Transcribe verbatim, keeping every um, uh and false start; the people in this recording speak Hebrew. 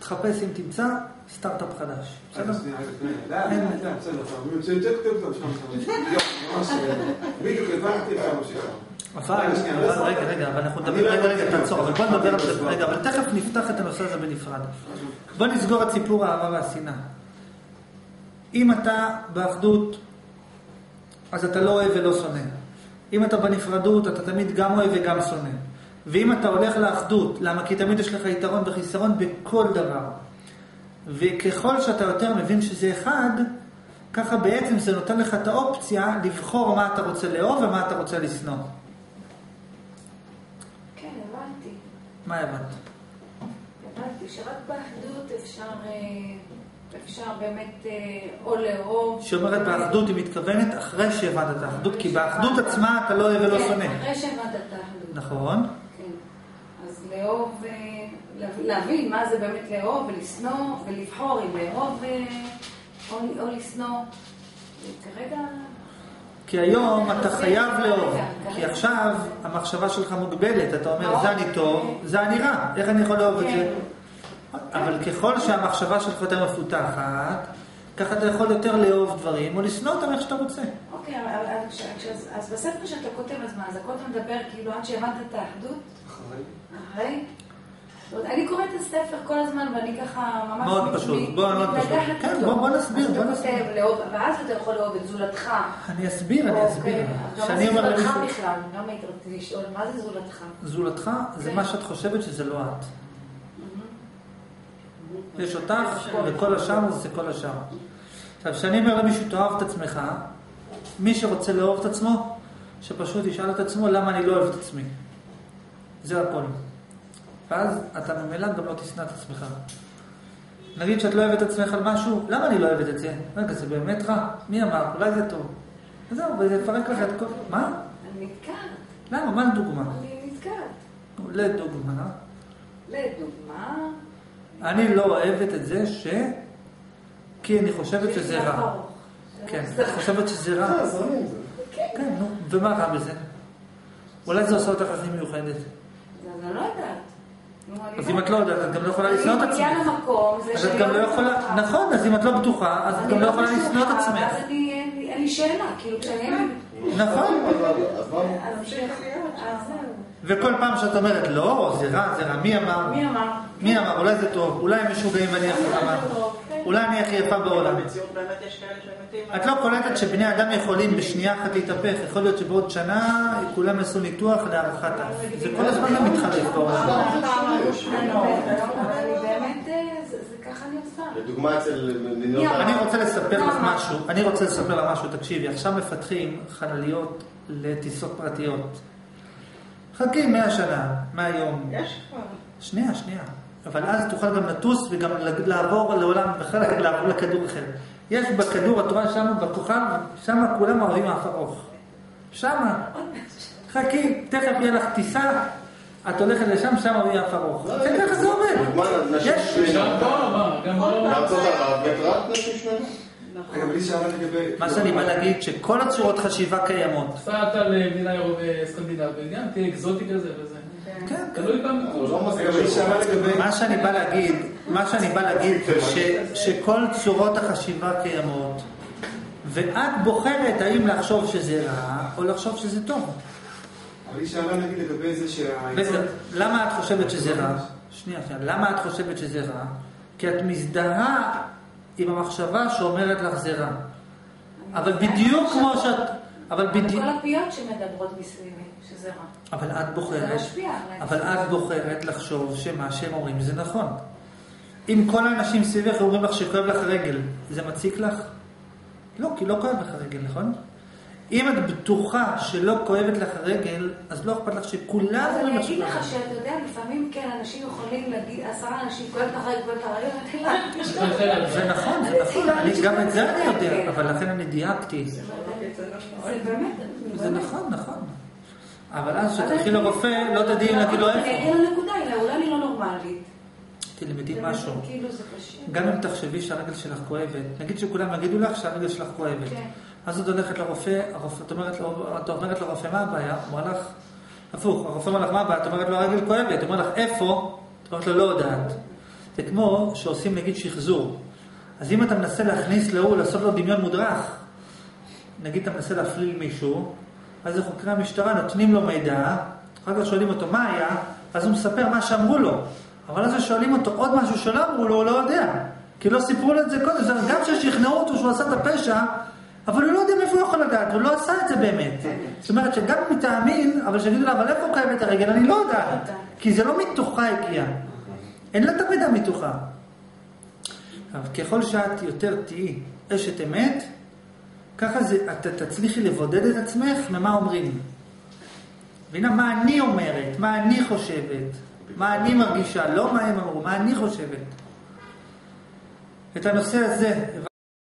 תחפש אם תמצא סטארט-אפ חדש. בסדר? לא, לא, לא, בסדר. זה יותר כתוב טוב שם. ממש, בדיוק הבנתי פעם שכם. אבל, רגע, רגע, אבל אנחנו נדבר, רגע, רגע, תעצור, אבל בוא נדבר על זה, רגע, אבל תכף נפתח את הנושא הזה בנפרד. בוא נסגור את סיפור האהבה והשנאה. אם אתה באחדות, אז אתה לא אוהב ולא שונא. אם אתה בנפרדות, אתה תמיד גם אוהב וגם שונא. ואם אתה הולך לאחדות, למה? כי תמיד יש לך יתרון וחיסרון בכל דבר. וככל שאתה יותר מבין שזה אחד, ככה בעצם זה נותן לך את האופציה לבחור מה אתה רוצה לאהוב ומה אתה רוצה לשנוא. כן, הבנתי. מה הבנת? הבנתי שרק באחדות אפשר, אפשר באמת או לאהוב. שאומרת באחדות היא מתכוונת אחרי שהבנת את האחדות, כי באחדות עצמה אתה לא אוהב ולא שונא. כן, אחרי שהבנת את האחדות. נכון. כן. אז לאהוב, להבין מה זה באמת לאהוב ולשנוא, ולבחור אם לאהוב או לשנוא. כרגע... כי היום אתה חייב לאהוב, כי עכשיו המחשבה שלך מוגבלת, אתה אומר זה אני טוב, זה אני רע, איך אני יכול לאהוב את זה? אבל ככל שהמחשבה שלך יותר מפותחת, ככה אתה יכול יותר לאהוב דברים או לשנוא אותם איך שאתה רוצה. אוקיי, אז בספר שאתה כותב אז מה, אז הכל אתה מדבר כאילו עד שהבנת את האחדות? אחרי. אחרי? אני קוראת את הספר כל הזמן ואני ככה ממש... מאוד פשוט, בוא מאוד פשוט. כן, בוא נסביר, בוא נסביר. ואז אתה יכול לאהוב את זולתך. אני אסביר, אני אסביר. גם מה זה זולתך בכלל? גם הייתי רציתי לשאול, מה זה זולתך? זולתך זה מה שאת חושבת שזה לא את. יש אותך וכל השאר זה כל השאר. עכשיו, כשאני אומר למישהו תאהב את עצמך, מי שרוצה לאהוב את עצמו, שפשוט ישאל את עצמו למה אני לא אוהב את עצמי. זה הכל. ואז אתה ממילא גם לא תשנא את עצמך. נגיד שאת לא אוהבת את עצמך על משהו, למה אני לא אוהבת את זה? רגע, זה באמת רע? מי אמר? אולי זה טוב. וזהו, וזה יפרק לך את כל... מה? אני נתקעת. למה? מה לדוגמה? אני נתקעת. לדוגמה. לדוגמה. אני לא אוהבת את זה ש... כי אני חושבת שזה רע. כן, את חושבת שזה רע. כן, נו, ומה רע בזה? אולי זה עושה אותך הכי מיוחדת. אז אני לא יודעת. אז אם את לא יודעת, את גם לא יכולה לשנוא את עצמך. אני מגיעה למקום, זה אז את גם לא יכולה... נכון, אז אם את לא בטוחה, אז את גם לא יכולה לשנוא את עצמך. אז אין לי שאלה, כאילו כשאני... נכון. וכל פעם שאת אומרת, לא, זה רע, זה רע, מי אמר? מי אמר? מי אמר? אולי זה טוב, אולי הם משוגעים ואני הכי אמר. אולי אני הכי יפה בעולם. את לא קולטת שבני אדם יכולים בשנייה אחת להתהפך, יכול להיות שבעוד שנה כולם עשו ניתוח להערכת אף. זה כל הזמן לא מתחלף בעולם. אני באמת, זה ככה אני עושה. לדוגמה אצל מדינות... אני רוצה לספר לך משהו, אני רוצה לספר לך משהו, תקשיבי, עכשיו מפתחים חלליות לטיסות פרטיות. חכים מאה שנה, מהיום. יש כבר. שנייה, שנייה. אבל אז תוכל גם לטוס וגם לעבור לעולם אחר, לעבור לכדור אחר. יש בכדור, את רואה שם בכוכב, שם כולם אוהבים אף ארוך. שם. חכי, תכף יהיה לך טיסה, את הולכת לשם, שם אוהבים אף ארוך. זה ככה זה עובד. יש. בארצות ערב, רק נשים שמנה. מה שאני בא להגיד, שכל הצורות חשיבה קיימות. סעת על מדינה סקנדינביה, תהיה אקזוטי כזה וזה. כן, תלוי פעם. מה שאני בא להגיד, מה שאני בא להגיד, שכל צורות החשיבה קיימות, ואת בוחרת האם לחשוב שזה רע, או לחשוב שזה טוב. אבל היא שאלה נגיד לגבי זה שהיצון... למה את חושבת שזה רע? שנייה, שנייה. למה את חושבת שזה רע? כי את מזדהה עם המחשבה שאומרת לך זה רע. אבל בדיוק כמו שאת... אבל בדיוק... כל הפיות שמדברות מסביבי, שזה רע. אבל את בוחרת... זה משפיע. אבל את בוחרת לחשוב שמה שהם אומרים זה נכון. אם כל האנשים סביבך אומרים לך שכואב לך רגל, זה מציק לך? לא, כי לא כואב לך רגל, נכון? אם את בטוחה שלא כואבת לך רגל, אז לא אכפת לך שכולם... אז אני אגיד לך שאתה יודע, לפעמים כן, אנשים יכולים להגיד, עשרה אנשים כואבת לך רגל, כואבת לך רגל, זה נכון, זה נכון. גם את זה אני יודע, אבל לכן אני דייקתי. זה באמת... זה נכון, נכון. אבל אז שתלכי לרופא, לא תדעי להגיד לו איפה. אני אגיד לנקודה, אולי אני לא נורמלית. תלמדי משהו. כאילו זה קשה. גם אם תחשבי שהרגל שלך כואבת, נגיד שכולם יגידו לך שהרגל שלך כואבת. אז את הולכת לרופא, את אומרת לרופא מה הבעיה? הוא אומר לך, הפוך, הרופא אומר לך מה הבעיה? את אומרת לו הרגל כואבת, הוא אומר לך איפה? את אומרת לו לא יודעת. זה כמו שעושים נגיד שחזור. אז אם אתה מנסה להכניס להוא, לעשות לו דמיון מודרך, נגיד אתה מנסה להפליל מישהו, אז חוקרי המשטרה נותנים לו מידע, אחר כך שואלים אותו מה היה, אז הוא מספר מה שאמרו לו. אבל אז שואלים אותו עוד משהו שלא אמרו לו, הוא לא יודע. כי לא סיפרו לו את זה קודם, גם ששכנעו אותו שהוא עשה את הפשע, אבל הוא לא יודע מאיפה הוא יכול לדעת, הוא לא עשה את זה באמת. זאת אומרת שגם הוא מתאמין, אבל שגידו לה, אבל איפה הוא קיים את הרגל? אני לא יודעת. כי זה לא מתוכה הגיע. אין לה את המידע מתוכה. אבל ככל שאת יותר תהיי אשת אמת, ככה זה, אתה תצליחי לבודד את עצמך ממה אומרים. והנה מה אני אומרת, מה אני חושבת, מה אני מרגישה, לא מה הם אמרו, מה אני חושבת. את הנושא הזה